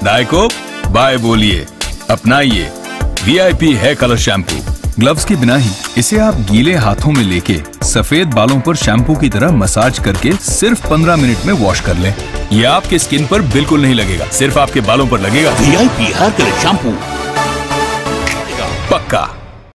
दाई को बाय बोलिए, अपनाइए VIP hair colour shampoo. Gloves के बिना ही इसे आप गीले हाथों में लेके सफेद बालों पर शैम्पू की तरह मसाज करके सिर्फ 15 मिनट में वॉश कर लें। ये आपके स्किन पर बिल्कुल नहीं लगेगा, सिर्फ आपके बालों पर लगेगा। वीआईपी हेयर कलर शैम्पू पक्का।